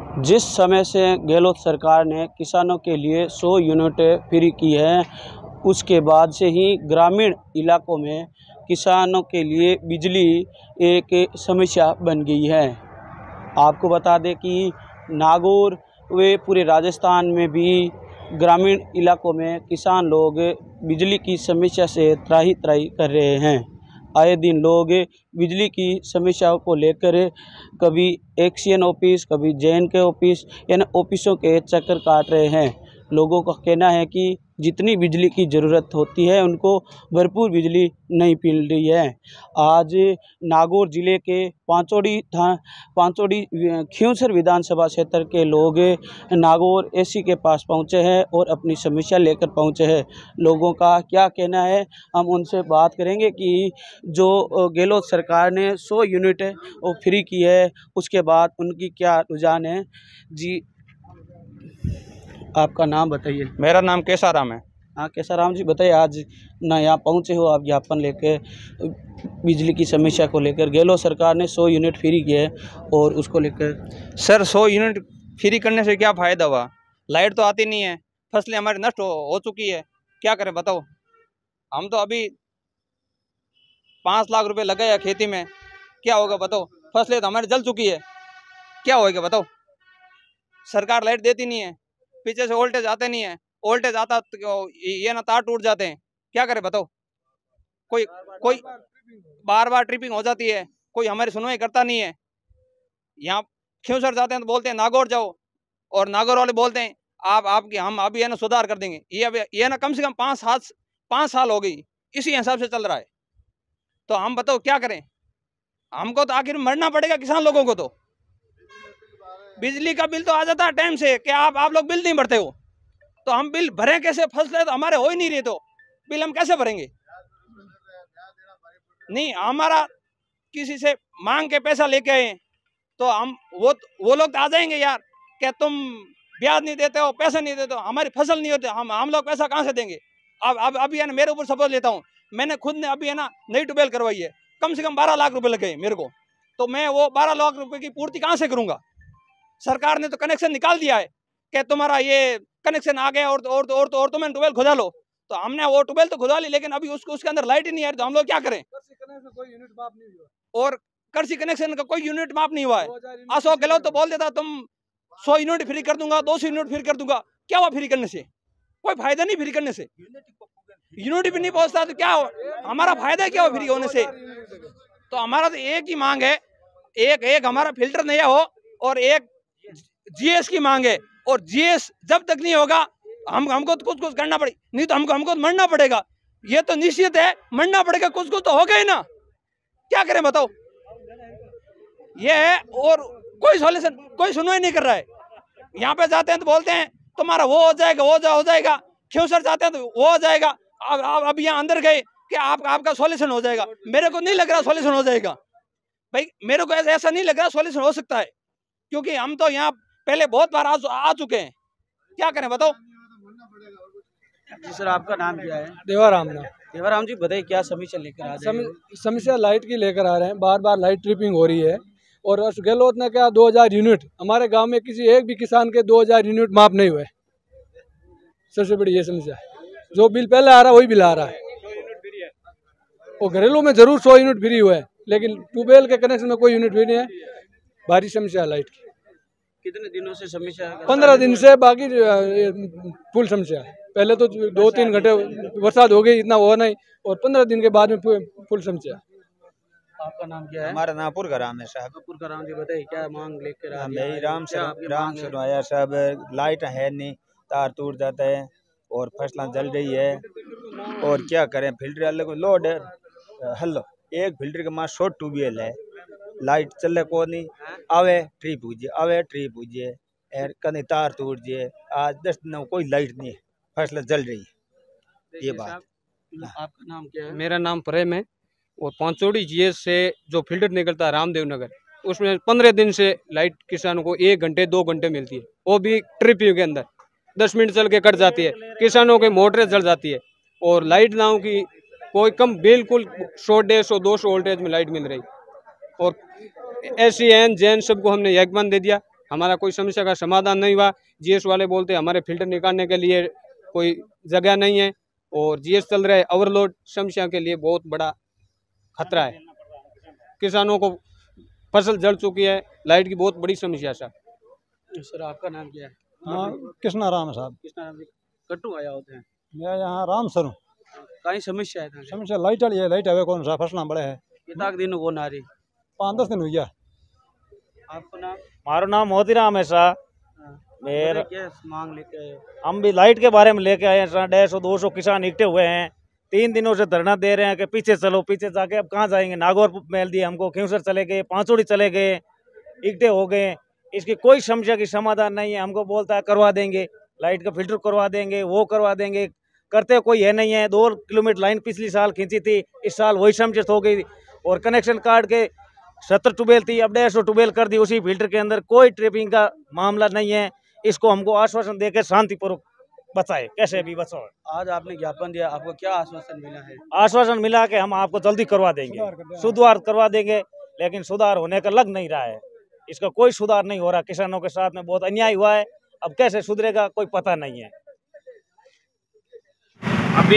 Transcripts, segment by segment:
जिस समय से गहलोत सरकार ने किसानों के लिए 100 यूनिट फ्री की है, उसके बाद से ही ग्रामीण इलाकों में किसानों के लिए बिजली एक समस्या बन गई है। आपको बता दें कि नागौर व पूरे राजस्थान में भी ग्रामीण इलाकों में किसान लोग बिजली की समस्या से त्राही-त्राही कर रहे हैं। आए दिन लोग बिजली की समस्याओं को लेकर कभी एक्सीएन ऑफिस, कभी जेएनके ऑफिस, इन ऑफिसों के चक्कर काट रहे हैं। लोगों का कहना है कि जितनी बिजली की ज़रूरत होती है उनको भरपूर बिजली नहीं मिल रही है। आज नागौर ज़िले के पांचोड़ी खियूंसर विधानसभा क्षेत्र के लोग नागौर एसी के पास पहुंचे हैं और अपनी समस्या लेकर पहुंचे हैं। लोगों का क्या कहना है, हम उनसे बात करेंगे कि जो गहलोत सरकार ने 100 यूनिट वो फ्री की है, उसके बाद उनकी क्या रुझान है। जी, आपका नाम बताइए। मेरा नाम केसाराम है। हाँ केसाराम जी, बताइए, आज ना यहाँ पहुँचे हो आप ज्ञापन लेके बिजली की समस्या को लेकर। गहलोत सरकार ने 100 यूनिट फ्री किए है और उसको लेकर सर 100 यूनिट फ्री करने से क्या फ़ायदा हुआ? लाइट तो आती नहीं है, फसलें हमारी नष्ट हो चुकी है, क्या करें बताओ। हम तो अभी 5 लाख रुपए लगाए हैं खेती में, क्या होगा बताओ। फसलें तो हमारी जल चुकी है, क्या होगा बताओ। सरकार लाइट देती नहीं है, पीछे से वोल्टेज आते नहीं है, वोल्टेज आता तो ये ना तार टूट जाते हैं, क्या करें बताओ। कोई कोई बार बार ट्रिपिंग हो जाती है, कोई हमारी सुनवाई करता नहीं है। यहाँ खियूंसर जाते हैं तो बोलते हैं नागौर जाओ, और नागौर वाले बोलते हैं आपकी हम अभी है ना सुधार कर देंगे। ये ना कम से कम 5 साल हो गई, इसी हिसाब से चल रहा है। तो हम बताओ क्या करें। हमको तो आखिर मरना पड़ेगा, किसान लोगों को तो। बिजली का बिल तो आ जाता है टाइम से, कि आप लोग बिल नहीं भरते हो, तो हम बिल भरें कैसे? फसलें तो हमारे हो ही नहीं रही, तो बिल हम कैसे भरेंगे? नहीं, हमारा किसी से मांग के पैसा लेके आए तो हम वो लोग तो आ जाएंगे यार, कि तुम ब्याज नहीं देते हो, पैसा नहीं देते हो, हमारी फसल नहीं होती, हम लोग पैसा कहाँ से देंगे? अब अभी है ना, मेरे ऊपर सपोज लेता हूँ, मैंने खुद ने अभी है ना नई ट्यूबवेल करवाई है, कम से कम 12 लाख रुपए लगे मेरे को, तो मैं वो 12 लाख रुपए की पूर्ति कहाँ से करूंगा? सरकार ने तो कनेक्शन निकाल दिया है कि तुम्हारा ये कनेक्शन आ गया और तुम्हें ट्यूबवेल खुदा लो, तो हमने वो ट्यूबवेल तो खुदा ली, लेकिन अभी उसके अंदर लाइट ही नहीं आ रही, तो हम लोग क्या करें? और कृषि कनेक्शन का कोई यूनिट माफ नहीं हुआ है। अशोक गहलोत तो बोल देता तुम 100 यूनिट फ्री कर दूंगा, 200 यूनिट फ्री कर दूंगा, क्या हुआ फ्री करने से? कोई फायदा नहीं फ्री करने से। यूनिट भी नहीं पहुंचता तो क्या हो? हमारा फायदा क्या हो फ्री होने से? तो हमारा तो एक ही मांग है, एक हमारा फिल्टर नया हो, और एक जीएस की मांग है। और जीएस जब तक नहीं होगा हमको तो कुछ करना पड़ेगा, नहीं तो हमको मरना पड़ेगा। ये तो निश्चित है, मरना पड़ेगा, कुछ तो होगा ही ना, क्या करें बताओ। ये है, और कोई सॉल्यूशन, कोई सुनवाई नहीं कर रहा है। यहाँ पे जाते हैं तो बोलते हैं तुम्हारा वो हो जाएगा, हो जाएगा। खियूंसर जाते हैं तो वो हो जाएगा। अब यहाँ अंदर गए कि आपका सॉल्यूशन हो जाएगा। मेरे को नहीं लग रहा सॉल्यूशन हो जाएगा भाई, मेरे को ऐसा नहीं लग रहा सॉल्यूशन हो सकता है, क्योंकि हम तो यहाँ पहले बहुत बार आ चुके हैं, क्या करें बताओ। जी सर, आपका नाम क्या है? देवाराम। देवाराम जी, बताइए क्या समस्या लेकर आ रहे हैं? समस्या लाइट की लेकर आ रहे हैं, बार बार लाइट ट्रिपिंग हो रही है। और गहलोत ने क्या 2000 यूनिट, हमारे गांव में किसी एक भी किसान के 2000 यूनिट माफ नहीं हुए। सबसे बड़ी ये समस्या है, जो बिल पहले आ रहा है वही बिल आ रहा है। और घरेलू में जरूर 100 यूनिट फ्री हुए हैं, लेकिन ट्यूबवेल के कनेक्शन में कोई यूनिट फ्री नहीं है। भारी समस्या है लाइट की। कितने दिनों से समस्या? 15 दिन से, बाकी फुल समस्या है। पहले तो 2-3 घंटे बरसात हो गई, इतना हुआ नहीं, और 15 दिन के बाद में फुल समस्या। आपका नाम क्या है? हमारा नाम पुरकाराम है साहब। पुरकाराम जी, बताइए क्या मांग लेकर आ रहे मेरी हैं? राम सुनवाया साहब, लाइट है नहीं, तार टूट जाता है और फसलें जल रही है, और क्या करें। फिल्टर अलग लोड है, हेलो एक फिल्टर के माँ शॉर्ट ट्यूबवेल है, लाइट चले को नहीं, आवे ट्री पूजिए यार, कहीं तार टूट जाए। आज 10 दिन कोई लाइट नहीं है, फसलें जल रही है, ये बात। आपका नाम क्या है? मेरा नाम प्रेम है, और पांचोड़ी जीएस से जो फिल्टर निकलता है रामदेव नगर, उसमें 15 दिन से लाइट किसानों को 1 घंटे 2 घंटे मिलती है, वो भी ट्रिपिंग के अंदर 10 मिनट चल के कट जाती है, किसानों के मोटरें जल जाती है। और लाइट नाव की कोई कम, बिल्कुल 100-150-200 वोल्टेज में लाइट मिल रही। और एसीएन जेन सबको हमने यकमान दे दिया, हमारा कोई समस्या का समाधान नहीं हुआ। जीएस वाले बोलते हमारे फिल्टर निकालने के लिए कोई जगह नहीं है और जीएस चल रहा है ओवरलोड। समस्या के लिए बहुत बड़ा खतरा है। किसानों को फसल जल चुकी है, लाइट की बहुत बड़ी समस्या है। सर आपका नाम क्या है? हाँ, कृष्णा राम साहब। कृष्णा राम जी कट्टू आया होते हैं। मैं यहाँ राम सर हूँ। कहीं समस्या है? समस्या लाइट वाली है। लाइट है कौन सा फसला बड़े है कितना दिन को नारी 5-10 दिन हुई है। आपको नाम? मारो नाम मोतीराम है सा। मेरे क्या मांग लेके आए? हम भी लाइट के बारे में लेके आए हैं। 150-200 किसान इकट्ठे हुए हैं। 3 दिनों से धरना दे रहे हैं कि पीछे चलो, पीछे जाके अब कहाँ जाएंगे। नागौर मेल दिए हमको, खिंवसर चले गए, पांचोड़ी चले गए, इकट्ठे हो गए। इसकी कोई समस्या की समाधान नहीं है। हमको बोलता है करवा देंगे, लाइट का फिल्टर करवा देंगे, वो करवा देंगे, करते कोई है नहीं है। 2 किलोमीटर लाइन पिछली साल खींची थी, इस साल वही समझ हो गई। और कनेक्शन कार्ड के 70 ट्यूबवेल थी, अब 150 ट्यूबवेल कर दी उसी फिल्टर के अंदर। कोई ट्रिपिंग का मामला नहीं है। इसको हमको आश्वासन देकर शांतिपूर्वक बचाए, कैसे भी बचाओ। आज आपने ज्ञापन दिया, आपको क्या आश्वासन मिला है? आश्वासन मिला कि हम आपको जल्दी करवा देंगे, सुधार करवा देंगे, लेकिन सुधार होने का लग नहीं रहा है। इसका कोई सुधार नहीं हो रहा। किसानों के साथ में बहुत अन्याय हुआ है। अब कैसे सुधरेगा कोई पता नहीं है। अभी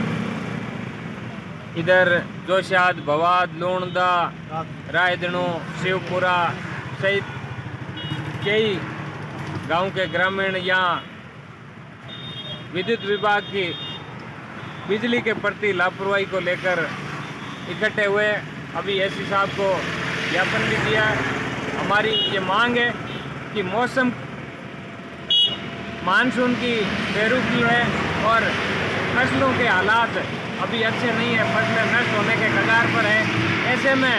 इधर जोशाद, भवाद, लोणदा, रायदणु, शिवपुरा सहित कई गांव के ग्रामीण यहाँ विद्युत विभाग की बिजली के प्रति लापरवाही को लेकर इकट्ठे हुए। अभी एसपी साहब को ज्ञापन भी दिया। हमारी ये मांग है कि मानसून की बेरुखी है और फसलों के हालात अभी अच्छे नहीं है, फसलें नष्ट होने के कगार पर है। ऐसे में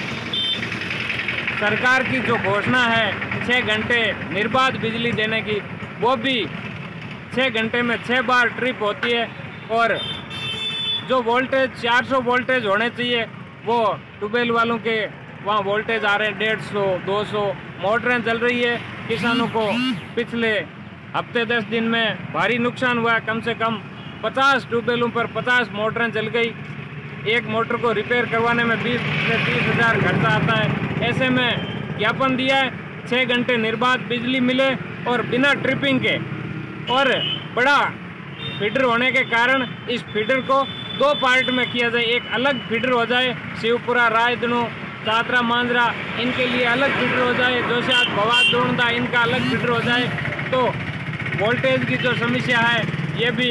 सरकार की जो घोषणा है 6 घंटे निर्बाध बिजली देने की, वो भी 6 घंटे में 6 बार ट्रिप होती है। और जो वोल्टेज 400 वोल्टेज होने चाहिए वो ट्यूबवेल वालों के वहाँ वोल्टेज आ रहे हैं 150, 200। मोटरें चल रही है। किसानों को पिछले हफ्ते 10 दिन में भारी नुकसान हुआ। कम से कम 50 ट्यूबवेलों पर 50 मोटरें जल गई। एक मोटर को रिपेयर करवाने में 20 से 30 हज़ार खर्चा आता है। ऐसे में ज्ञापन दिया है 6 घंटे निर्बाध बिजली मिले और बिना ट्रिपिंग के। और बड़ा फीडर होने के कारण इस फीडर को 2 पार्ट में किया जाए। एक अलग फीडर हो जाए, शिवपुरा, रायदणु, दादरा, मांजरा इनके लिए अलग फीडर हो जाए, जोशाद, भवाद, लोणदा इनका अलग फीडर हो जाए। तो वोल्टेज की जो समस्या है ये भी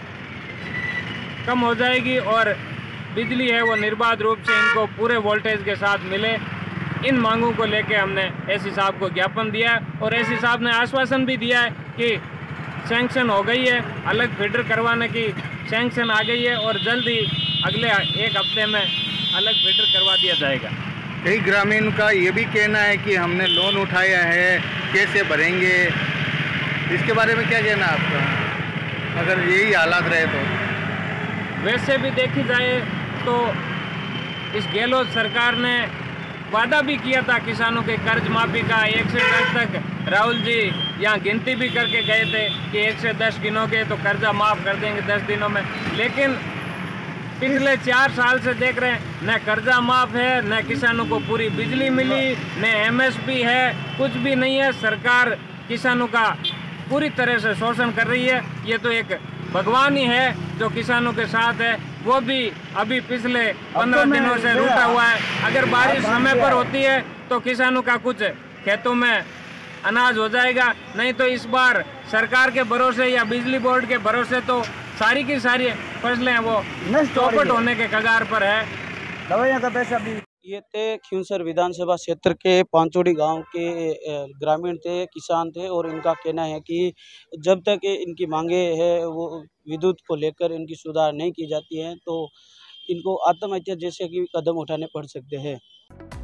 कम हो जाएगी और बिजली है वो निर्बाध रूप से इनको पूरे वोल्टेज के साथ मिले। इन मांगों को लेके हमने एसपी साहब को ज्ञापन दिया और एसपी साहब ने आश्वासन भी दिया है कि सैंक्शन हो गई है, अलग फीडर करवाने की सैंक्शन आ गई है और जल्द ही अगले 1 हफ्ते में अलग फीडर करवा दिया जाएगा। कई ग्रामीण का ये भी कहना है कि हमने लोन उठाया है, कैसे भरेंगे, इसके बारे में क्या कहना है आपका अगर यही हालात रहे तो? वैसे भी देखी जाए तो इस गहलोत सरकार ने वादा भी किया था किसानों के कर्ज माफी का। 1 से 10 तक राहुल जी यहाँ गिनती भी करके गए थे कि 1 से 10 गिनोगे तो कर्जा माफ़ कर देंगे 10 दिनों में। लेकिन पिछले 4 साल से देख रहे हैं न कर्जा माफ़ है, न किसानों को पूरी बिजली मिली, न MSP है, कुछ भी नहीं है। सरकार किसानों का पूरी तरह से शोषण कर रही है। ये तो एक भगवान ही है जो किसानों के साथ है, वो भी अभी पिछले 15 दिनों से रूठा हुआ है। अगर बारिश समय पर होती है तो किसानों का कुछ खेतों में अनाज हो जाएगा, नहीं तो इस बार सरकार के भरोसे या बिजली बोर्ड के भरोसे तो सारी की सारी फसलें वो चौपट होने के कगार पर है। दवाइयाँ का पैसा भी। ये थे खिंवसर विधानसभा क्षेत्र के पांचोड़ी गांव के ग्रामीण थे, किसान थे और इनका कहना है कि जब तक इनकी मांगे है वो विद्युत को लेकर इनकी सुधार नहीं की जाती है तो इनको आत्महत्या जैसे कि कदम उठाने पड़ सकते हैं।